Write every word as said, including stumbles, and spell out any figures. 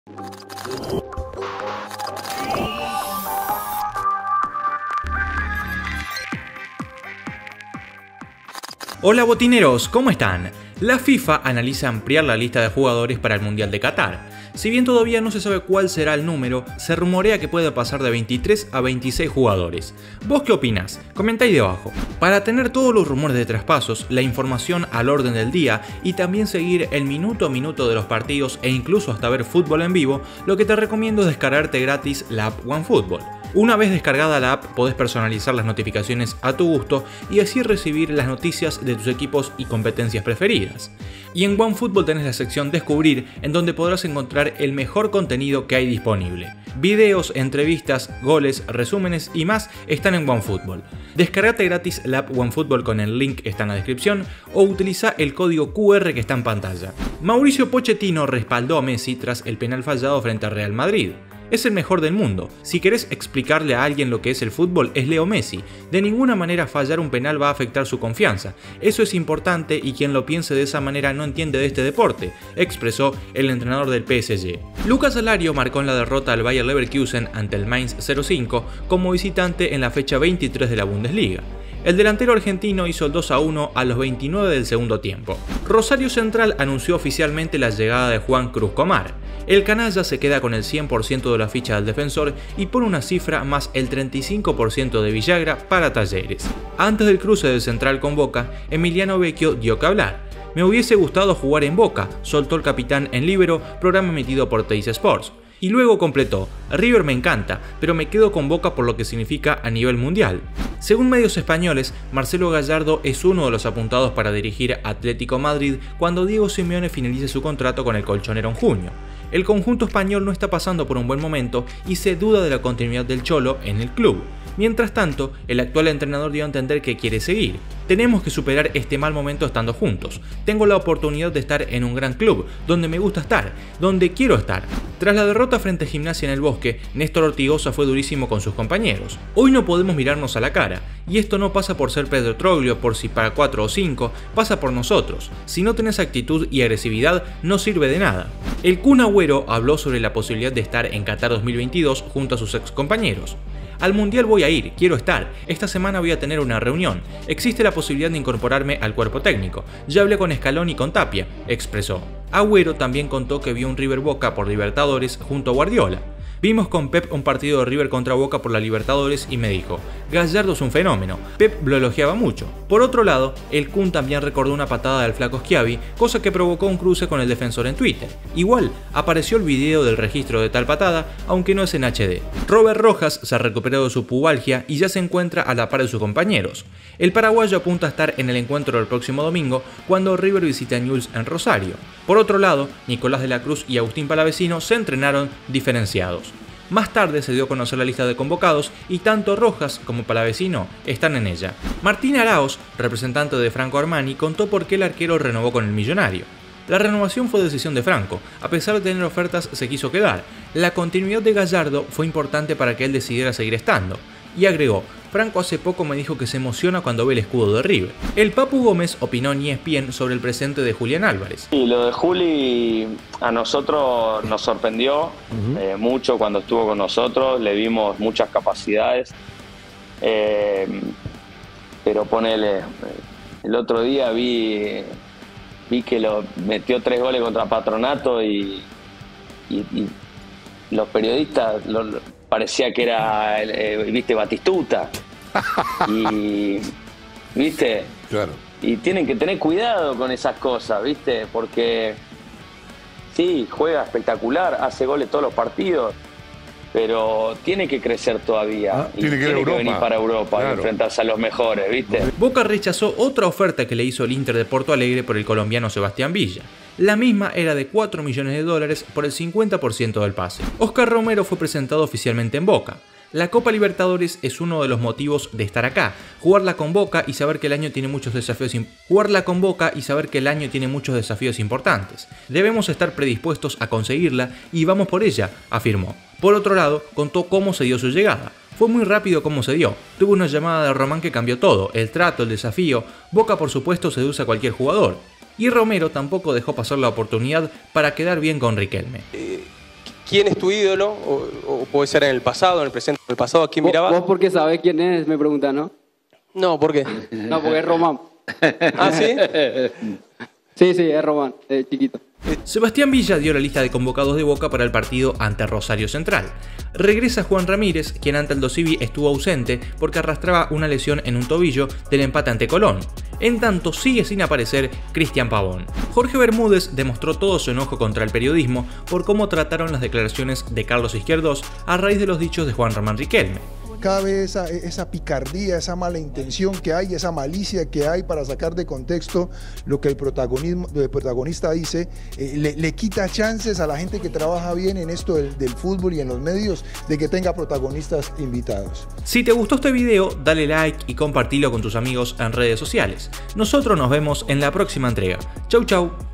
Hola botineros, ¿cómo están? La FIFA analiza ampliar la lista de jugadores para el Mundial de Qatar. Si bien todavía no se sabe cuál será el número, se rumorea que puede pasar de veintitrés a veintiséis jugadores. ¿Vos qué opinás? Comenta ahí debajo. Para tener todos los rumores de traspasos, la información al orden del día y también seguir el minuto a minuto de los partidos e incluso hasta ver fútbol en vivo, lo que te recomiendo es descargarte gratis la app OneFootball. Una vez descargada la app, podés personalizar las notificaciones a tu gusto y así recibir las noticias de tus equipos y competencias preferidas. Y en OneFootball tenés la sección Descubrir, en donde podrás encontrar el mejor contenido que hay disponible. Videos, entrevistas, goles, resúmenes y más están en OneFootball. Descargate gratis la app OneFootball con el link que está en la descripción o utiliza el código Q R que está en pantalla. Mauricio Pochettino respaldó a Messi tras el penal fallado frente al Real Madrid. Es el mejor del mundo. Si querés explicarle a alguien lo que es el fútbol, es Leo Messi. De ninguna manera fallar un penal va a afectar su confianza. Eso es importante y quien lo piense de esa manera no entiende de este deporte, expresó el entrenador del P S G. Lucas Alario marcó en la derrota al Bayer Leverkusen ante el Mainz cero cinco como visitante en la fecha veintitrés de la Bundesliga. El delantero argentino hizo el dos a uno a los veintinueve del segundo tiempo. Rosario Central anunció oficialmente la llegada de Juan Cruz Comar. El canalla se queda con el cien por ciento de la ficha del defensor y pone una cifra más el treinta y cinco por ciento de Villagra para Talleres. Antes del cruce del Central con Boca, Emiliano Vecchio dio que hablar. Me hubiese gustado jugar en Boca, soltó el capitán en Libero, programa emitido por Teis Sports. Y luego completó, River me encanta, pero me quedo con Boca por lo que significa a nivel mundial. Según medios españoles, Marcelo Gallardo es uno de los apuntados para dirigir Atlético Madrid cuando Diego Simeone finalice su contrato con el colchonero en junio. El conjunto español no está pasando por un buen momento y se duda de la continuidad del Cholo en el club. Mientras tanto, el actual entrenador dio a entender que quiere seguir. Tenemos que superar este mal momento estando juntos. Tengo la oportunidad de estar en un gran club, donde me gusta estar, donde quiero estar. Tras la derrota frente a Gimnasia en el Bosque, Néstor Ortigosa fue durísimo con sus compañeros. Hoy no podemos mirarnos a la cara, y esto no pasa por ser Pedro Troglio, por si para cuatro o cinco, pasa por nosotros. Si no tenés actitud y agresividad, no sirve de nada. El Kun Agüero habló sobre la posibilidad de estar en Qatar dos mil veintidós junto a sus ex compañeros. Al Mundial voy a ir, quiero estar, esta semana voy a tener una reunión, existe la posibilidad de incorporarme al cuerpo técnico, ya hablé con Scaloni y con Tapia, expresó. Agüero también contó que vio un River Boca por Libertadores junto a Guardiola. Vimos con Pep un partido de River contra Boca por la Libertadores y me dijo, Gallardo es un fenómeno, Pep lo elogiaba mucho. Por otro lado, el Kun también recordó una patada del flaco Schiavi, cosa que provocó un cruce con el defensor en Twitter. Igual, apareció el video del registro de tal patada, aunque no es en H D. Robert Rojas se recuperó de su pubalgia y ya se encuentra a la par de sus compañeros. El paraguayo apunta a estar en el encuentro del próximo domingo, cuando River visita a Newell's en Rosario. Por otro lado, Nicolás de la Cruz y Agustín Palavecino se entrenaron diferenciados. Más tarde se dio a conocer la lista de convocados y tanto Rojas como Palavecino están en ella. Martín Arauz, representante de Franco Armani, contó por qué el arquero renovó con el Millonario. La renovación fue decisión de Franco, a pesar de tener ofertas se quiso quedar. La continuidad de Gallardo fue importante para que él decidiera seguir estando. Y agregó, Franco hace poco me dijo que se emociona cuando ve el escudo de River. El Papu Gómez opinó en E S P N sobre el presente de Julián Álvarez. Sí, lo de Juli a nosotros nos sorprendió uh-huh. eh, mucho cuando estuvo con nosotros, le vimos muchas capacidades, eh, pero ponele, el otro día vi, vi que lo metió tres goles contra Patronato y, y, y los periodistas... Lo, lo, parecía que era, eh, viste, Batistuta. Y, viste, claro. Y tienen que tener cuidado con esas cosas, viste, porque sí, juega espectacular, hace goles todos los partidos, pero tiene que crecer todavía. Ah, y tiene que, tiene que venir para Europa, claro. Y enfrentarse a los mejores, viste. Boca rechazó otra oferta que le hizo el Inter de Porto Alegre por el colombiano Sebastián Villa. La misma era de cuatro millones de dólares por el cincuenta por ciento del pase. Oscar Romero fue presentado oficialmente en Boca. La Copa Libertadores es uno de los motivos de estar acá, jugarla con Boca y saber que el año tiene muchos desafíos jugarla con Boca y saber que el año tiene muchos desafíos importantes. Debemos estar predispuestos a conseguirla y vamos por ella, afirmó. Por otro lado, contó cómo se dio su llegada. Fue muy rápido cómo se dio. Tuvo una llamada de Román que cambió todo, el trato, el desafío. Boca por supuesto seduce a cualquier jugador. Y Romero tampoco dejó pasar la oportunidad para quedar bien con Riquelme. Eh, ¿quién es tu ídolo? O, o puede ser en el pasado, en el presente, en el pasado. ¿A quién mirabas? ¿Vos porque sabés quién es? Me preguntan, ¿no? No, ¿por qué? No, porque es Román. ¿Ah, sí? Sí, sí, es Román, es chiquito. Sebastián Villa dio la lista de convocados de Boca para el partido ante Rosario Central. Regresa Juan Ramírez, quien ante Aldo Civi estuvo ausente porque arrastraba una lesión en un tobillo del empate ante Colón. En tanto, sigue sin aparecer Cristian Pavón. Jorge Bermúdez demostró todo su enojo contra el periodismo por cómo trataron las declaraciones de Carlos Izquierdos a raíz de los dichos de Juan Román Riquelme. Cada vez esa, esa picardía, esa mala intención que hay, esa malicia que hay para sacar de contexto lo que el, protagonismo, el protagonista dice, eh, le, le quita chances a la gente que trabaja bien en esto del, del fútbol y en los medios de que tenga protagonistas invitados. Si te gustó este video, dale like y compartilo con tus amigos en redes sociales. Nosotros nos vemos en la próxima entrega. Chau chau.